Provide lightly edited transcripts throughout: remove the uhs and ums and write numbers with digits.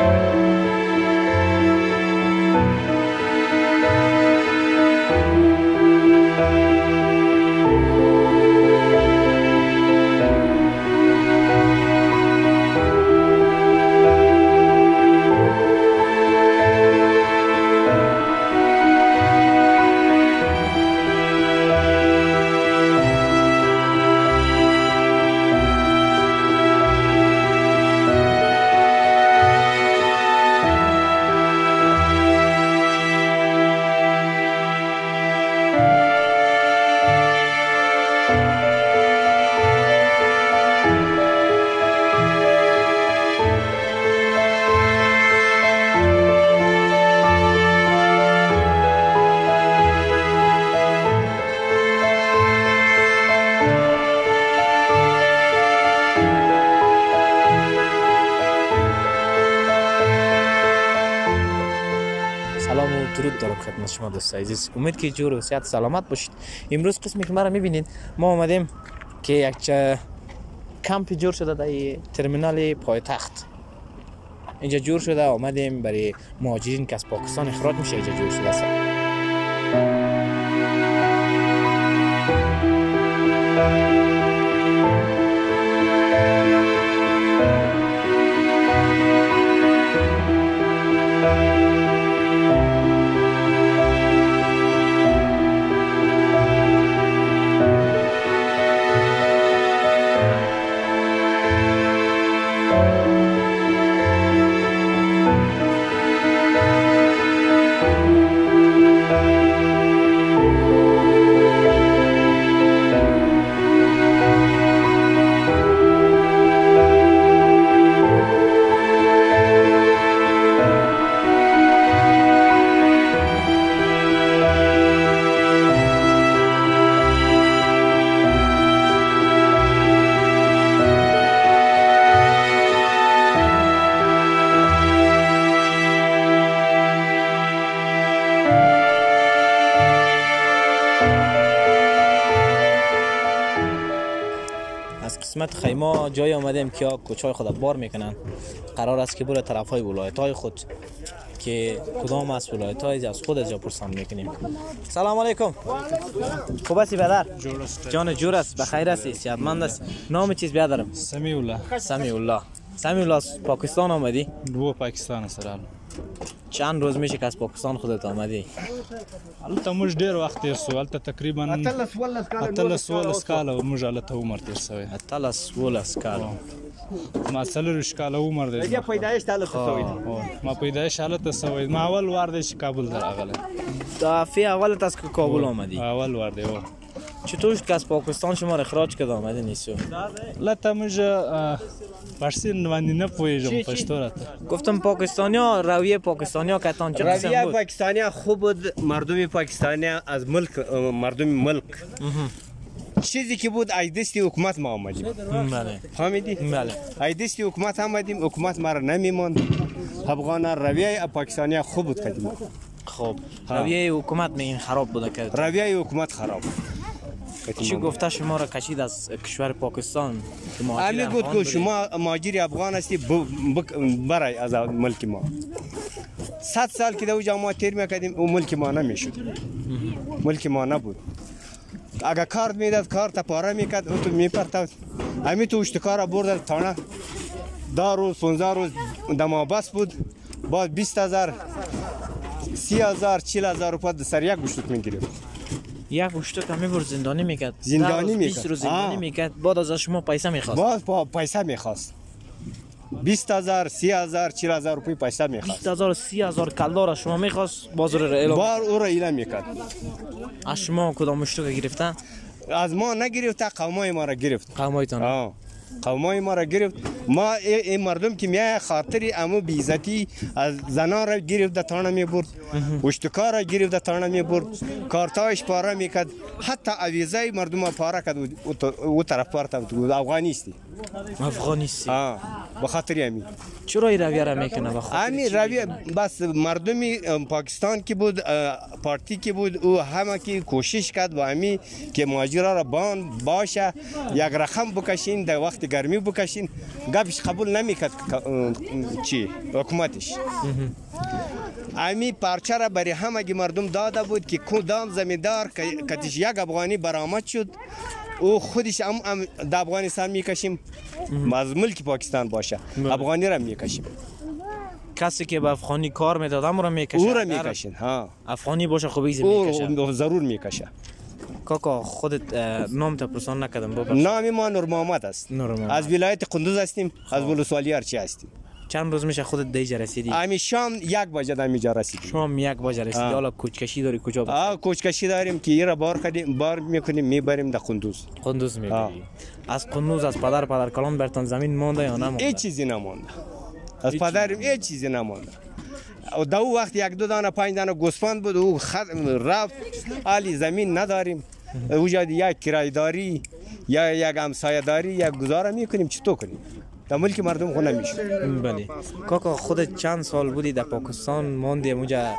سلام و درود دارم خدمت شما دوستان عزیز. امید که جور و صحت سلامت باشید. امروز قسمی که ما را میبینید ما آمدیم که یک کمپی جور شده در ترمینال پایتخت. اینجا جور شده آمدیم برای مهاجرین که از پاکستان اخراج میشه اینجا جور شده است. از قسمت خیمه جای آمدیم که کوچای خود بار میکنن. قرار است که بره طرف های ولایت های خود که کدام از ولایت های از خود از جا پرسان میکنیم. سلام علیکم. خوب هستی برادر؟ جان جور است. بخیر هستی؟ صحتمند است؟ نام چیز بیادرم؟ سمیع الله. سمیع الله. سمیع الله از پاکستان آمدی؟ دو پاکستان است. چند روز میشه که از پاکستان خودت آمدی؟ البته موږ ډیر وخت تیر سو. البته تقریبا 18 کاله موږ البته عمر تیر سوی. 18 کاله. ما 40 کاله عمر دی. پیدایش حالت سوی. ما پیدایش حالت سوی. ما اول وار دی کابل راغله. دفعه اولت از که کابل آمدی؟ اول وار دی. چطور که از پاکستان شما را اخراج کرد آمده نیستو؟ البته موږ فارسی نه پوهیږم پښتو راته. گفتم پاکستانیا رویه پاکستانیا کتان چه قسم بود؟ رویه پاکستانیا خوب بود. مردم پاکستانیا از مردم ملک چیزی که بود ایدستی حکومت ما آمدیم. بله. فهمیدی؟ بله. ایدستی حکومت آمدیم. حکومت ما را نمیماند. افغان رویه پاکستانیا خوب بود قدیم. خب رویه حکومت میگین خراب بوده که رویه حکومت خراب. چی گفته شما را کشید از کشور پاکستان؟ امی گفت که شما مهاجر افغان هستی برای از ملک ما. 100 سال که دو جا ما تیر میکردیم او ملک ما نمیشد. ملک ما نبود. اگر کارت میداد کارت پاره میکرد او تو میپرتاد. امی تو اشتکار برد تانه 10 روز 15 روز دمابس بود. بعد 20000 30000 40000 روپیه سر یک گوشت میگیریم. یک گوشت کمی بر زندانی میکرد. زندانی میکرد. 20 روز زندانی میکرد. بعد از شما پیسه میخواست. بعد پیسه میخواست. 20000 30000 40000 روپیه پیسه میخواست. 20000 30000 کلدار شما میخواست بازار را اعلام. بار او را اعلام میکرد. از شما کدام مشتوک گرفتن؟ از ما نگرفت. قومای ما را گرفت. قومایتان. قومای ما را گرفت. ما این مردم که میای خاطری امو بیزتی از زنان را گرفت تانه میبرد. اشتکار را گرفت تانه میبرد. کارتایش پاره میکرد. حتی اویزای مردم پاره کرد او طرف پاره بود. افغانیستی. افغانیستی. به خاطر امی. چرا این رویه را میکنه به خاطر؟ امی رویه بس مردم پاکستان کی بود پارتی کی بود او همه کی کوشش کرد و امی که مهاجرا را باشه یک رقم بکشین در وقت وقت گرمی بکشین گپش قبول نمیکرد چی حکومتش. امی پارچه را برای همگی مردم داده بود که کدام زمیندار کتیش یک افغانی برآمد شد او خودش هم در افغانستان میکشیم از ملک پاکستان باشه افغانی را میکشیم. کسی که به افغانی کار میداد هم را میکشه. او را میکشین ها. افغانی باشه خوب ایزی میکشه. او ضرور میکشه. کاکا خودت نام تا پرسان نکردم بابا. نام ما نور محمد است. از ولایت قندوز هستیم. از ولسوالی ارچی هستیم. چند روز میشه خودت دیجا رسیدی؟ امی شام 1 بجه در اینجا رسیدیم. شام 1 بجه رسیدی. حالا کوچکشی داری کجا؟ کوچکشی داریم که ایرا بار میکنیم میبریم در قندوز. قندوز میبری. از قندوز از پدر کلان برتان زمین مونده یا نمونده؟ هیچ چیزی نمونده. از پدرم هیچ چیزی نمونده. و دو وقت 1-2 دانه 5 دانه گوسفند بود او رفت علی زمین نداریم. اوجا یک کرایداری یا یک همسایه داری یک گزاره میکنیم چطور کنیم؟ در ملک مردم خونه میشه. بله. کاکا خودت چند سال بودی در پاکستان ماندی اونجا؟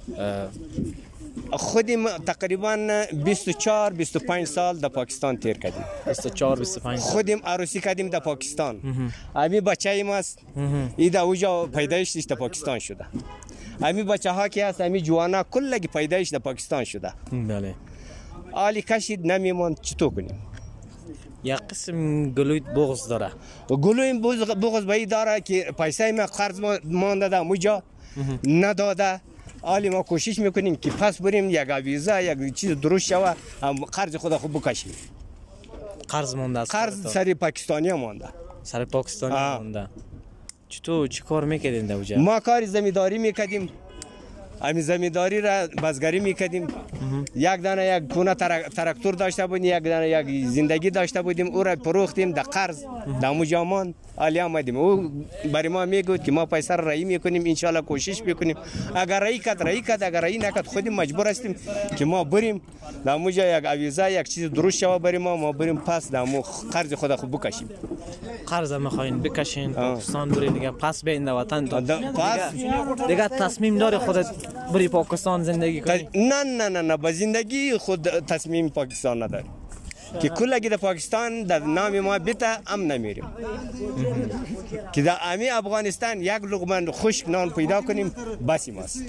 خودم تقریبا 24-25 سال در پاکستان تیر کردیم. 24-25 خودم عروسی کردیم در پاکستان. امی بچه ایم است. ای در اوجا پیدایشش در پاکستان شده. امی بچه ها که هست امی جوانا کلگی پیدایش در پاکستان شده. بله. آلی کشید نمیموند چطور کنیم؟ یک قسم گلویت بغض داره. گلویم بغض به این داره که پیسه ما قرض مانده در اوجا نداده. حالی ما کوشش میکنیم که پس بریم یک ویزا یک چیز درست شوه قرض خود خوب بکشیم. قرض مونده است. قرض سر پاکستانی مونده. سر پاکستانی مونده. چطور چی کار میکردین در اوجا؟ ما کار زمینداری میکردیم. امی زمینداری را بازگاری میکردیم. یک دانه یک کونه تراکتور داشته بودیم، یک دانه یک زندگی داشته بودیم، او را فروختیم در قرض در مجامان علی آمدیم. او برای ما میگوید که ما پیسه را رایی میکنیم ان شاء الله کوشش میکنیم. اگر رایی کرد اگر رایی نکرد خودیم مجبور هستیم که ما بریم در موجا یک اویزا یک چیز درست شوه بریم ما بریم پس در مو قرض خود خوب بکشیم. قرض میخواین بکشین پاکستان برید دیگه پس به این وطن دیگه تصمیم داری خودت بری پاکستان زندگی کنی؟ نه با زندگی خود تصمیم پاکستان نداری که کلگی در پاکستان در نام ما بیتا هم نمیریم که در امی افغانستان یک لقمه خشک نان پیدا کنیم بسی ماست.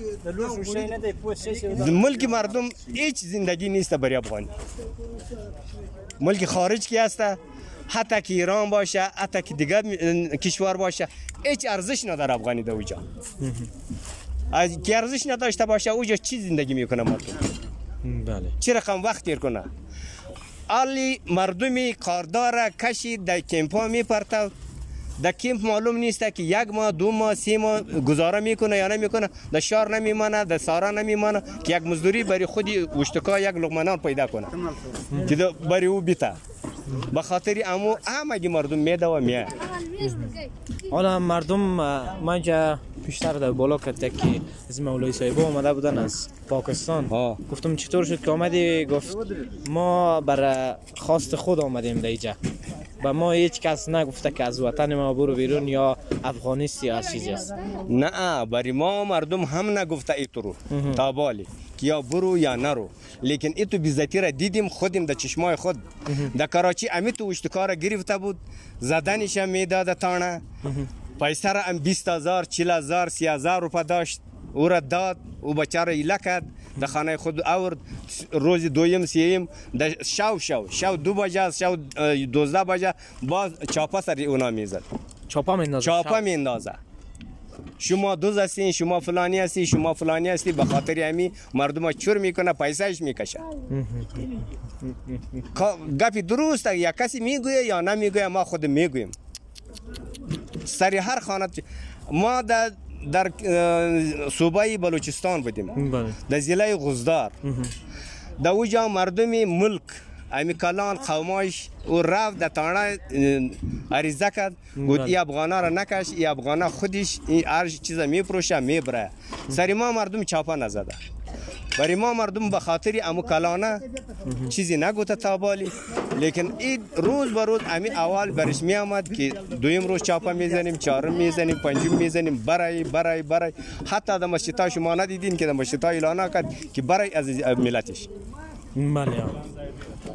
ملک مردم هیچ زندگی نیست برای افغانی. ملک خارج کی هست حتی که ایران باشه حتی که دیگر کشور باشه هیچ ارزش نداره افغانی در اوجا. از که ارزش نداشته باشه اوجا چی زندگی میکنه مردم؟ بله. چه رقم وقت تیر کنه؟ علی مردمی کاردار کشی در کمپا میپرتد در کمپ معلوم نیست که 1 ماه 2 ماه 3 ماه گزاره میکنه یا نمیکنه. در شهر نمیمانه در سارا نمیمانه که یک مزدوری برای خودی اشتکا یک لقمه نان پیدا کنه که برای او بیتا به خاطر امو همگی مردم میده و میه. حالا مردم ما جا پیشتر در بالا کرده که از مولای صاحب آمده بودن از پاکستان. گفتم چطور شد که آمدی؟ گفت ما برای خواست خود آمدیم در اینجا. با ما هیچ کس نگفته که از وطن ما برو بیرون یا افغانیستی یا چیزی است. نه برای ما مردم هم نگفته ایتو تا بالی که یا برو یا نرو. لیکن ایتو بیزتی را دیدیم خودیم در چشمای خود. در کراچی امیتو اشتکار گرفته بود زدنش هم میداده تانه پیسه را هم 20,000 40,000 30,000 روپا داشت او را داد او بچه ایله کرد در خانه خود آورد. روز دویم سیم در شو 2 بجه شو 12 بجه باز چاپا سر اونا میزد. چاپا میندازه شما دوز هستین شما فلانی هستی شما فلانی هستی به خاطر امی مردم چور میکنه پیسهش میکشه. گپی درسته یا کسی میگویه یا نمیگویه ما خود میگوییم. سر هر خانه ما در صوبه بلوچستان بودیم در ضلع غزدار در اوجا مردم ملک امی کلان قوماش او رفت در تانه عریضه کرد گفت ای افغانا را نکش ای افغانا خودش این هر چیز میپروشه میبره. سر ما مردم چاپا نزده برای ما مردم به خاطر امو کلانه چیزی نگوته تابالی. لیکن این روز به روز امی اول برش می آمد که دویم روز چاپا میزنیم 4م میزنیم 5م میزنیم برای حتی در مسجدها شما ندیدین که در مسجدها اعلان کرد که برای از ملتش. بله.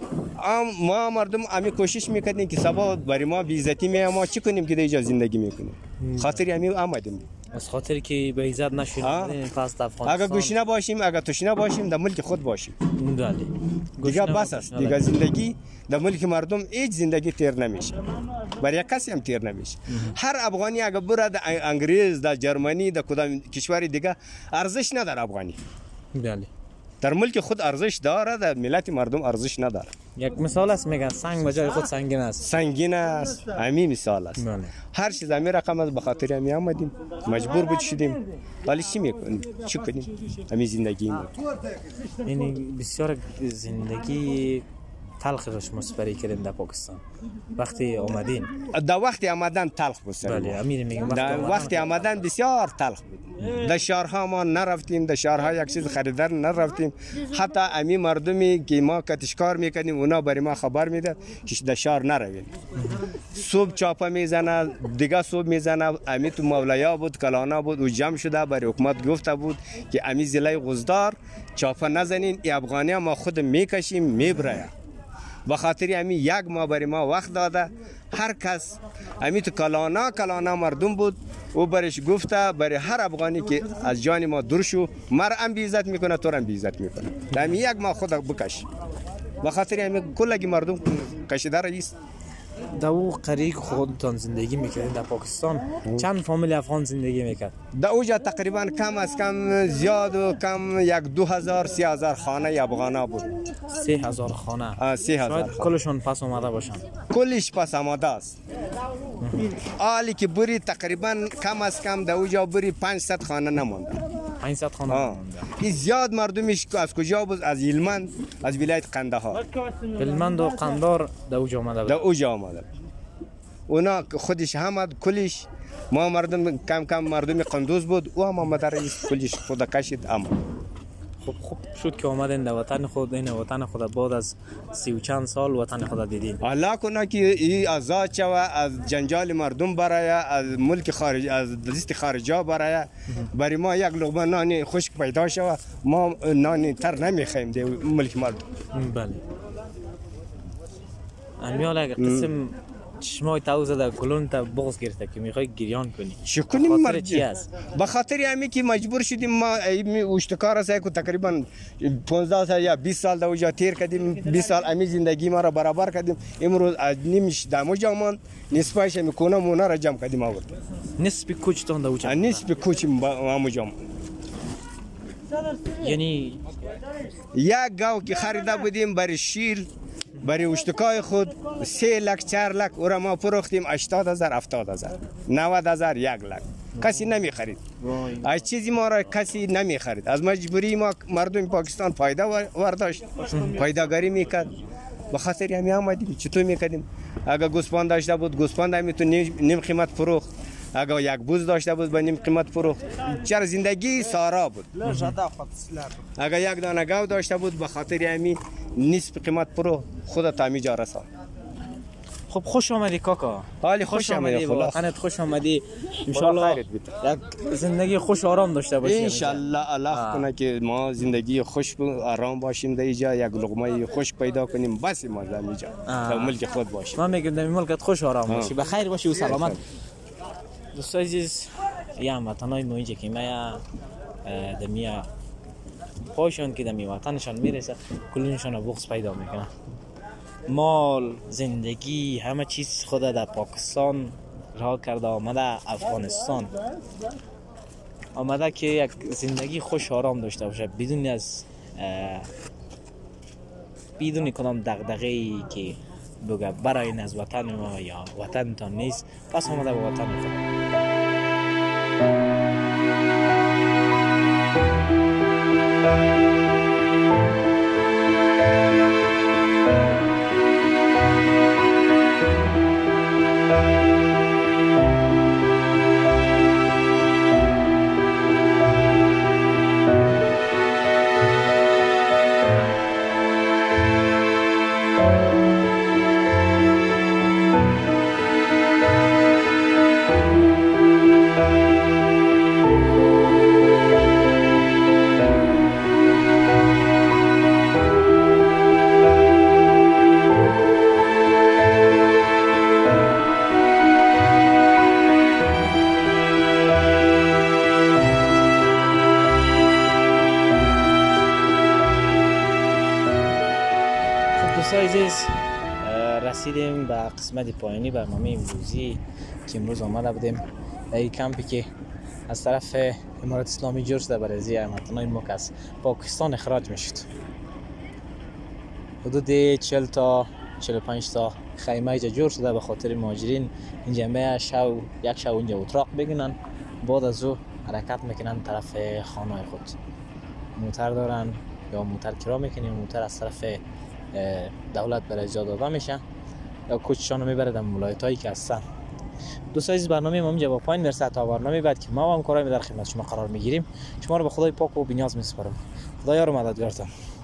ما مردم همین کوشش میکردیم که سبا برای ما بی‌عزتی ما چی کنیم که اینجا زندگی میکنیم. خاطر همین آمدیم. از خاطر که به عزت نشیم پس افغانستان. اگر گوشنه باشیم، اگر تشنه باشیم، در ملک خود باشیم. بله. دیگه بس است. دیگه زندگی در ملک مردم هیچ زندگی تیر نمیشه. برای کسی هم تیر نمیشه. هر افغانی اگر بره در انگلیس، در جرمنی، در کدام کشور دیگه ارزش نداره افغانی. بله. در ملک خود ارزش داره، در ملت مردم ارزش نداره. یک مثال است میگن سنگ به جای خود سنگین است. سنگین است. همین مثال است. بله. هر چیز همین رقم است. به خاطر همین آمدیم. مجبور بود شدیم. ولی چی میکنیم؟ چی کنیم؟ همین زندگی ما. یعنی بسیار زندگی تلخ رو شما سپری کردیم در پاکستان. وقتی آمدین در وقتی آمدن تلخ بود. بله امیر میگم در وقتی آمدن بسیار تلخ بود. در شهرها ما نرفتیم، در شهرها یک چیز خریدار نرفتیم. حتی امی مردمی که ما کتشکار میکنیم اونا برای ما خبر میده که در شهر نرویم. صبح چاپه میزنه، دیگه صبح میزنه. امی تو مولیا بود، کلانا بود و جمع شده برای حکومت گفته بود که امی ضلع غزدار چاپه نزنین، ای افغانی ما خود میکشیم میبره. به خاطر همین یک ماه برای ما وقت داده. هر کس همین تو کلانا مردم بود او برش گفته برای هر افغانی که از جان ما دور شو مرا هم بی عزت میکنه تو هم بی عزت میکنه. همین یک ماه خود بکش. به خاطر همین کلگی مردم کشیده رئیس. در او قریه خودتان زندگی میکردید در پاکستان چند فامیل افغان زندگی میکرد؟ در اوجا تقریبا کم از کم زیاد و کم یک 2000 3000 خانه افغانا بود. 3000 خانه. 3000 شاید کلشون پس آمده باشن. کلش پس آمده است. حالی که بری تقریبا کم از کم در اوجا بری 500 خانه نمونده. 500 خانه نمونده. این زیاد مردمش از کجا بود؟ از هلمند، از ولایت قندهار. هلمند و قندهار در اوجا آمده بود. در اوجا آمده. اونا خودش همد کلش ما مردم کم مردم قندوز بود او هم آمده رئیس کلش خود کشید آمد. خوب شد که آمدین در وطن خود. این وطن خود بعد از 30 و چند سال وطن خود دیدین. الله کنه که این آزاد شوه از جنجال مردم برای از ملک خارج از دست خارجا برای ما یک لقمه نان خشک پیدا شوه. ما نان تر نمیخوایم در ملک مردم. بله. امیال اگر قسم چشمای تو زده گلون تا بغض گرفته که میخوای گریان کنی چی کنیم مردی؟ به خاطر همین که مجبور شدیم ما اشتکار است که تقریبا 15 سال یا 20 سال در اوجا تیر کردیم. 20 سال امی زندگی ما را برابر کردیم. امروز از نیمش دمو جامان نصفش میکنه مونا را جمع کردیم آورد. نصف کوچتون در اوجا. نصف کوچ ما جمع. یعنی یک گاو که خریده بودیم برای شیر برای اشتکای خود 3 لک 4 لک او را ما فروختیم 80000 70000 90000 1 لک. کسی نمی خرید. از چیزی ما را کسی نمی خرید. از مجبوری ما مردم پاکستان فایده ورداشت. پایداگری میکرد. به خاطر همین آمدیم. چطور میکردیم؟ اگر گوسفند داشته بود گوسفند همین تو نیم قیمت فروخت. اگر یک بوز داشته بود با نیم قیمت فروخت. چرا زندگی سارا بود. اگر یک دانه گاو داشته بود به خاطر همین نصف قیمت فروخت خودت همیجا رساند. خب خوش آمدی کاکا. حالی خوش آمدی خلاص. خانت خوش آمدی. ان شاء الله یک زندگی خوش آرام داشته باشیم. ان شاء الله الله کنه که ما زندگی خوش و آرام باشیم در اینجا یک لقمه خوش پیدا کنیم بس ما در اینجا در ملک خود باشیم. من میگم در ملکت خوش آرام باشی به خیر باشی و سلامت. دوستان عزیز یا هموطنای ما اینجا که ما دمیا پایشان که دمی وطنشان میرسه کلونشان بغض پیدا میکنه. مال زندگی همه چیز خود در پاکستان رها کرده آمده افغانستان آمده که یک زندگی خوش آرام داشته باشه بدون کدام دغدغه‌ای که بگه برای این از وطن ما یا وطن تان نیست. پس آمده به وطن خود. دوستای عزیز رسیدیم به قسمت پایانی برنامه امروزی که امروز آمده بودیم این کمپی که از طرف امارات اسلامی جور شده برای هموطنان ما که از پاکستان اخراج میشد. حدود 40 تا 45 تا خیمه اینجا جور شده به خاطر مهاجرین اینجا یک شو اینجا اتراق بگیرن، بعد از او حرکت میکنن طرف خانه خود. موتر دارن یا موتر کرا میکنن یا موتر از طرف دولت برای اجازه داده میشه یا کوچشان رو میبره در ولایت هایی که هستن. دوستان عزیز برنامه ما اینجا با پایین میرسه تا برنامه بعد که ما هم کارهای در خدمت شما قرار میگیریم. شما رو به خدای پاک و بی‌نیاز میسپارم. خدا یار و مددگارتان.